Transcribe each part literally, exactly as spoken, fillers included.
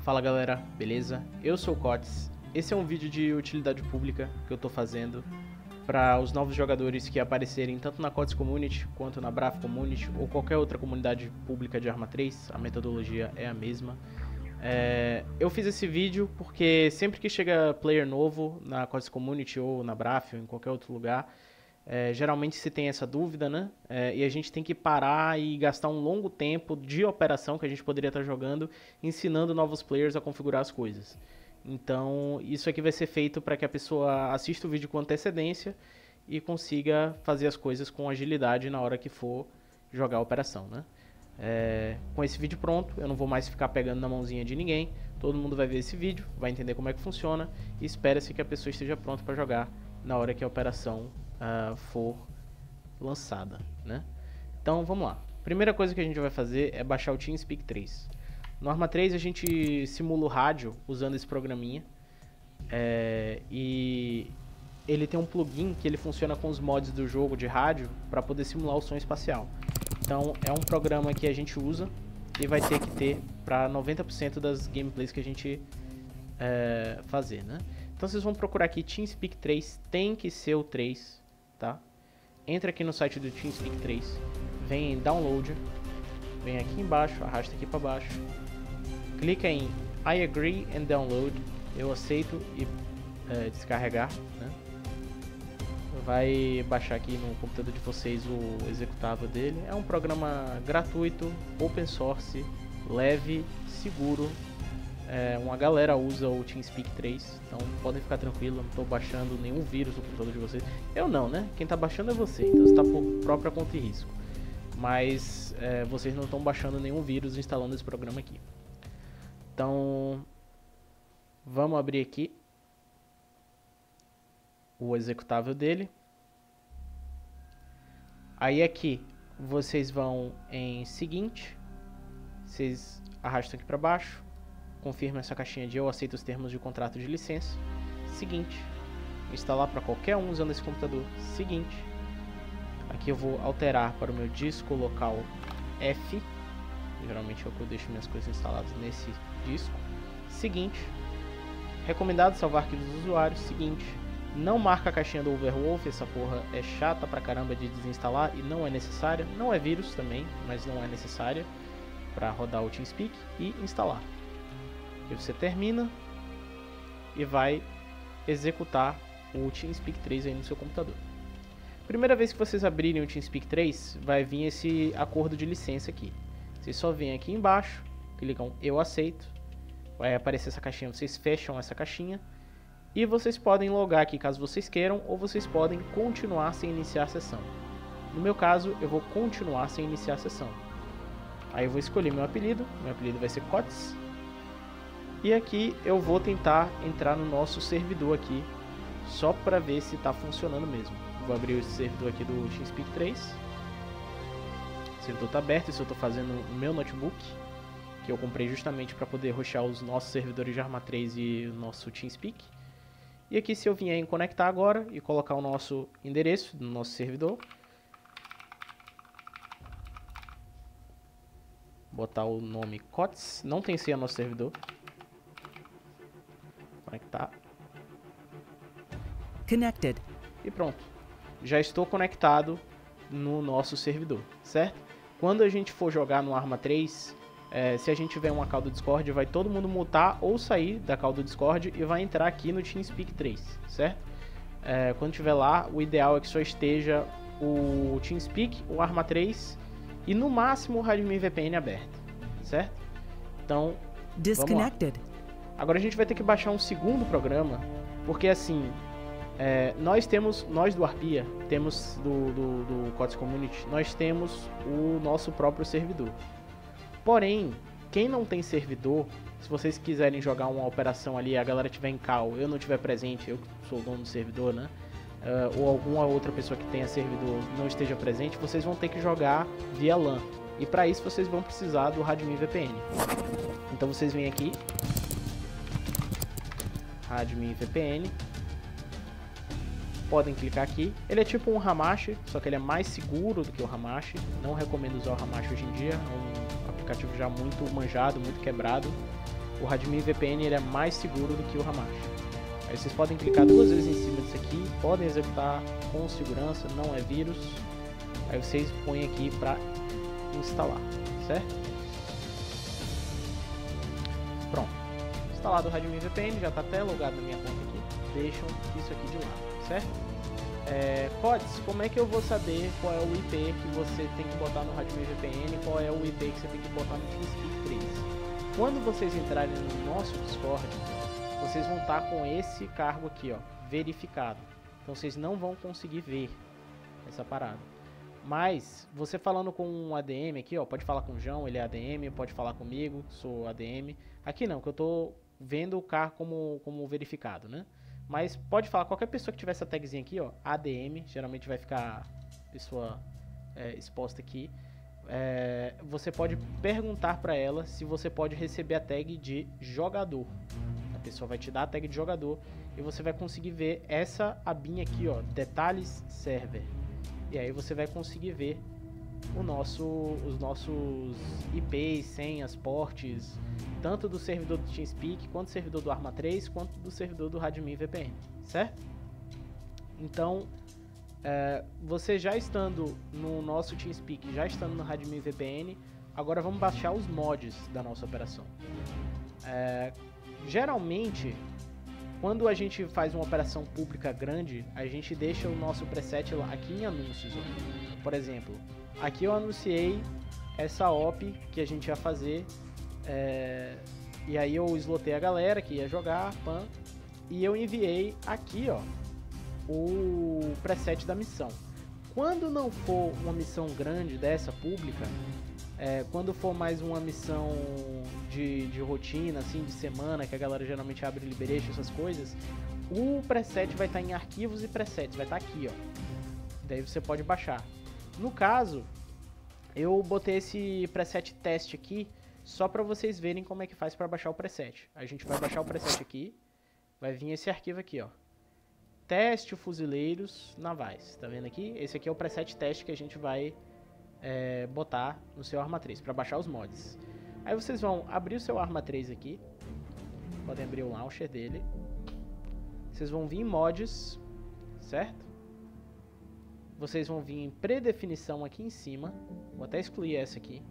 Fala galera, beleza? Eu sou o Cotes. Esse é um vídeo de utilidade pública que eu tô fazendo para os novos jogadores que aparecerem tanto na Cotes Community quanto na Braf Community ou qualquer outra comunidade pública de Arma três, a metodologia é a mesma. É, eu fiz esse vídeo porque sempre que chega player novo na Cotes Community ou na Braf ou em qualquer outro lugar, É, geralmente se tem essa dúvida, né? É, e a gente tem que parar e gastar um longo tempo de operação que a gente poderia estar jogando, ensinando novos players a configurar as coisas. Então, isso aqui vai ser feito para que a pessoa assista o vídeo com antecedência e consiga fazer as coisas com agilidade na hora que for jogar a operação, né? É, com esse vídeo pronto, eu não vou mais ficar pegando na mãozinha de ninguém. Todo mundo vai ver esse vídeo, vai entender como é que funciona e espera-se que a pessoa esteja pronta para jogar na hora que a operação Uh, for lançada, né? Então vamos lá. Primeira coisa que a gente vai fazer é baixar o TeamSpeak três. No Arma três a gente simula o rádio usando esse programinha é, e ele tem um plugin que ele funciona com os mods do jogo de rádio para poder simular o som espacial. Então é um programa que a gente usa e vai ter que ter para noventa por cento das gameplays que a gente é, fazer, né? Então vocês vão procurar aqui TeamSpeak três, tem que ser o três. Tá? Entra aqui no site do TeamSpeak três, vem em Download, vem aqui embaixo, arrasta aqui para baixo, clica em I agree and download, eu aceito e é, descarregar, né? Vai baixar aqui no computador de vocês o executável dele. É um programa gratuito, open source, leve, seguro. É, uma galera usa o TeamSpeak três, então podem ficar tranquilos, não estou baixando nenhum vírus no computador de vocês. Eu não, né? Quem está baixando é você, então você está por própria conta e risco. Mas é, vocês não estão baixando nenhum vírus instalando esse programa aqui. Então, vamos abrir aqui o executável dele. Aí aqui, vocês vão em seguinte, vocês arrastam aqui para baixo. Confirma essa caixinha de eu aceito os termos de contrato de licença. Seguinte, instalar para qualquer um usando esse computador. Seguinte, aqui eu vou alterar para o meu disco local F. Geralmente é o que eu deixo minhas coisas instaladas nesse disco. Seguinte, recomendado salvar arquivos dos usuários. Seguinte, não marca a caixinha do Overwolf, essa porra é chata pra caramba de desinstalar e não é necessária. Não é vírus também, mas não é necessária para rodar o TeamSpeak e instalar. E você termina e vai executar o TeamSpeak três aí no seu computador. Primeira vez que vocês abrirem o TeamSpeak três, vai vir esse acordo de licença aqui. Vocês só vêm aqui embaixo, clicam eu aceito, vai aparecer essa caixinha, vocês fecham essa caixinha e vocês podem logar aqui caso vocês queiram, ou vocês podem continuar sem iniciar a sessão. No meu caso, eu vou continuar sem iniciar a sessão. Aí eu vou escolher meu apelido, meu apelido vai ser Cotes. E aqui eu vou tentar entrar no nosso servidor aqui, só para ver se está funcionando mesmo. Vou abrir o servidor aqui do TeamSpeak três. O servidor está aberto, isso eu estou fazendo no meu notebook, que eu comprei justamente para poder hostear os nossos servidores de Arma três e o nosso TeamSpeak. E aqui se eu vier em conectar agora e colocar o nosso endereço do nosso servidor, botar o nome Cotes, não tem senha no nosso servidor. Conectar. Connected. E pronto. Já estou conectado no nosso servidor, certo? Quando a gente for jogar no Arma três, é, se a gente tiver uma call do Discord, vai todo mundo mutar ou sair da call do Discord e vai entrar aqui no TeamSpeak três, certo? É, quando tiver lá, o ideal é que só esteja o TeamSpeak, o Arma três e no máximo o Radmin V P N aberto, certo? Então, Disconnected. Agora a gente vai ter que baixar um segundo programa, porque assim, é, nós temos, nós do Arpia, temos do, do, do Cotes Community, nós temos o nosso próprio servidor. Porém, quem não tem servidor, se vocês quiserem jogar uma operação ali, a galera tiver em call, eu não tiver presente, eu sou o dono do servidor, né? Uh, ou alguma outra pessoa que tenha servidor não esteja presente, vocês vão ter que jogar via LAN. E para isso vocês vão precisar do Radmin V P N. Então vocês vêm aqui, Radmin V P N, podem clicar aqui. Ele é tipo um Hamachi, só que ele é mais seguro do que o Hamachi. Não recomendo usar o Hamachi hoje em dia, é um aplicativo já muito manjado, muito quebrado. o Radmin V P N ele é mais seguro do que o Hamachi. Aí vocês podem clicar duas vezes em cima disso aqui, podem executar com segurança, não é vírus. Aí vocês põem aqui para instalar, certo? Pronto, instalado o Radmin V P N, já está até logado na minha conta aqui. Deixam isso aqui de lado, certo? É, Codes, como é que eu vou saber qual é o I P que você tem que botar no Radmin V P N e qual é o I P que você tem que botar no TeamSpeak três? Quando vocês entrarem no nosso Discord, vocês vão estar com esse cargo aqui, ó, verificado. Então vocês não vão conseguir ver essa parada. Mas você falando com um A D M aqui, ó, pode falar com o João, ele é A D M, pode falar comigo, sou A D M. Aqui não, que eu tô vendo o carro como, como verificado, né? Mas pode falar, qualquer pessoa que tiver essa tagzinha aqui, ó, A D M, geralmente vai ficar pessoa é, exposta aqui. É, você pode perguntar para ela se você pode receber a tag de jogador. A pessoa vai te dar a tag de jogador e você vai conseguir ver essa abinha aqui, ó, detalhes server. E aí você vai conseguir ver o nosso, os nossos I Ps, senhas, ports, tanto do servidor do TeamSpeak, quanto do servidor do Arma três, quanto do servidor do Radmin V P N, certo? Então, é, você já estando no nosso TeamSpeak, já estando no Radmin V P N, agora vamos baixar os mods da nossa operação. É, geralmente, quando a gente faz uma operação pública grande, a gente deixa o nosso preset lá, aqui em anúncios. Ó. Por exemplo, aqui eu anunciei essa O P que a gente ia fazer, é, e aí eu slotei a galera que ia jogar, pan, e eu enviei aqui, ó, o preset da missão. Quando não for uma missão grande dessa pública, é, quando for mais uma missão de, de rotina, assim, de semana, que a galera geralmente abre liberation, essas coisas, o preset vai estar em arquivos e presets, vai estar aqui, ó. Daí você pode baixar. No caso, eu botei esse preset teste aqui só para vocês verem como é que faz para baixar o preset. A gente vai baixar o preset aqui, vai vir esse arquivo aqui, ó. Teste fuzileiros navais, tá vendo aqui? Esse aqui é o preset teste que a gente vai é, botar no seu Arma três para baixar os mods. Aí vocês vão abrir o seu Arma três aqui, podem abrir o launcher dele. Vocês vão vir em mods, certo? Vocês vão vir em predefinição aqui em cima, vou até excluir essa aqui.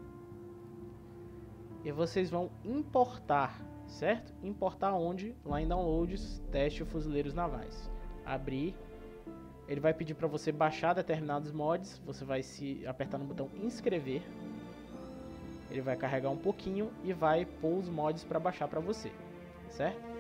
E vocês vão importar, certo? Importar onde? Lá em downloads, teste fuzileiros navais. Abrir. Ele vai pedir para você baixar determinados mods. Você vai se apertar no botão inscrever. Ele vai carregar um pouquinho e vai pôr os mods para baixar para você, certo?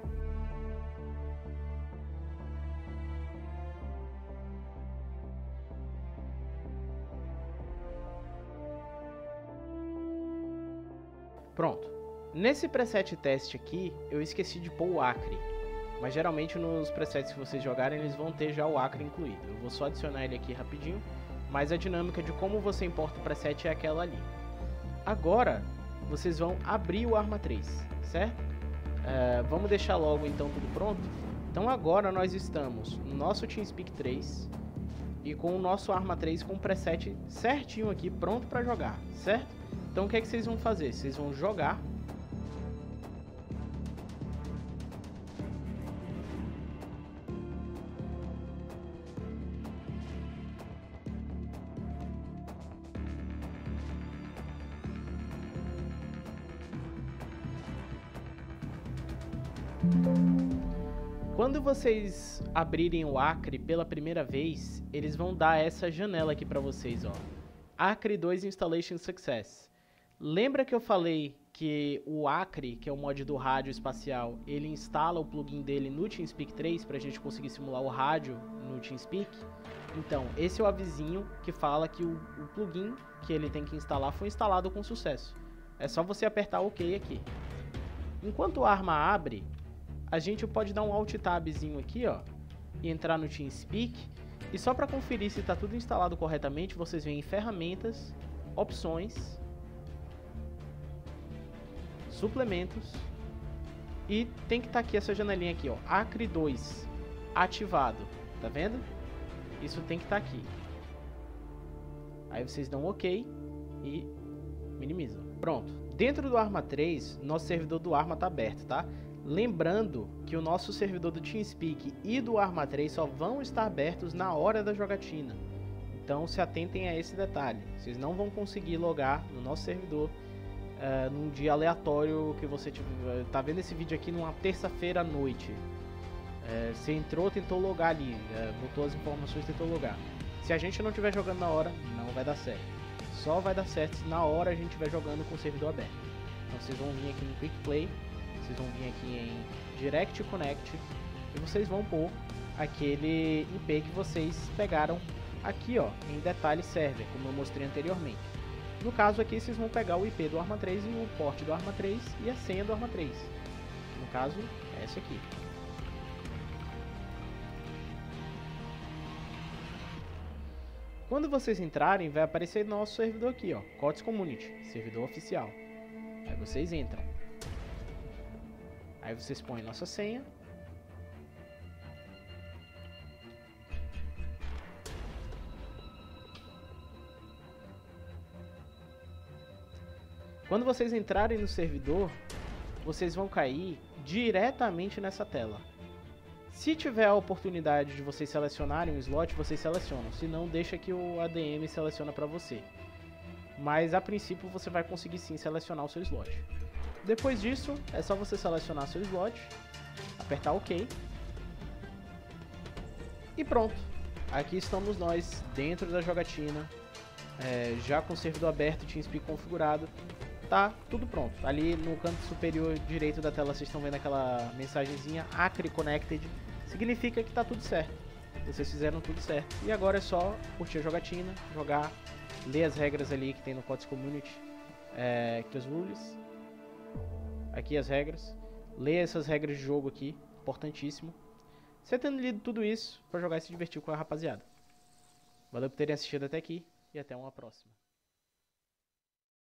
Pronto. Nesse preset teste aqui, eu esqueci de pôr o Acre. Mas geralmente nos presets que vocês jogarem, eles vão ter já o Acre incluído. Eu vou só adicionar ele aqui rapidinho. Mas a dinâmica de como você importa o preset é aquela ali. Agora, vocês vão abrir o Arma três, certo? É, vamos deixar logo então tudo pronto. Então agora nós estamos no nosso TeamSpeak três. E com o nosso Arma três com o preset certinho aqui, pronto para jogar, certo? Então o que é que vocês vão fazer? Vocês vão jogar. Quando vocês abrirem o Acre pela primeira vez, eles vão dar essa janela aqui para vocês, ó. Acre dois Installation Success. Lembra que eu falei que o Acre, que é o mod do rádio espacial, ele instala o plugin dele no TeamSpeak três para a gente conseguir simular o rádio no TeamSpeak? Então, esse é o avisinho que fala que o, o plugin que ele tem que instalar foi instalado com sucesso. É só você apertar OK aqui. Enquanto o Arma abre, a gente pode dar um Alt Tabzinho aqui, ó, e entrar no TeamSpeak. E só para conferir se está tudo instalado corretamente, vocês vêm em Ferramentas, Opções, Suplementos, e tem que estar tá aqui essa janelinha aqui, ó, Acre dois ativado, tá vendo? Isso tem que estar tá aqui. Aí vocês dão OK e minimizam. Pronto. Dentro do Arma três, nosso servidor do Arma tá aberto, tá? Lembrando que o nosso servidor do TeamSpeak e do Arma três só vão estar abertos na hora da jogatina. Então se atentem a esse detalhe. Vocês não vão conseguir logar no nosso servidor uh, num dia aleatório que você tiver, tá vendo esse vídeo aqui numa terça-feira à noite. Uh, você entrou, tentou logar ali, uh, botou as informações, tentou logar. Se a gente não estiver jogando na hora, não vai dar certo. Só vai dar certo se na hora a gente estiver jogando com o servidor aberto. Então vocês vão vir aqui no Quick Play, vocês vão vir aqui em Direct Connect e vocês vão pôr aquele I P que vocês pegaram aqui, ó, em Detalhe Server, como eu mostrei anteriormente. No caso aqui vocês vão pegar o I P do Arma três e o port do Arma três e a senha do Arma três. No caso, é essa aqui. Quando vocês entrarem, vai aparecer nosso servidor aqui, ó, Cotes Community, servidor oficial. Aí vocês entram. Aí vocês põem nossa senha. Quando vocês entrarem no servidor, vocês vão cair diretamente nessa tela. Se tiver a oportunidade de vocês selecionarem um slot, vocês selecionam. Se não, deixa que o A D M seleciona para você. Mas a princípio você vai conseguir sim selecionar o seu slot. Depois disso, é só você selecionar seu slot, apertar OK. E pronto. Aqui estamos nós dentro da jogatina, é, já com o servidor aberto e TeamSpeak configurado. Tá tudo pronto. Ali no canto superior direito da tela vocês estão vendo aquela mensagenzinha Acre Connected. Significa que tá tudo certo. Vocês fizeram tudo certo. E agora é só curtir a jogatina, jogar, ler as regras ali que tem no Codes Community, é, que os rules. Aqui as regras. Ler essas regras de jogo aqui, importantíssimo. Você tendo lido tudo isso, para jogar e se divertir com a rapaziada. Valeu por terem assistido até aqui e até uma próxima.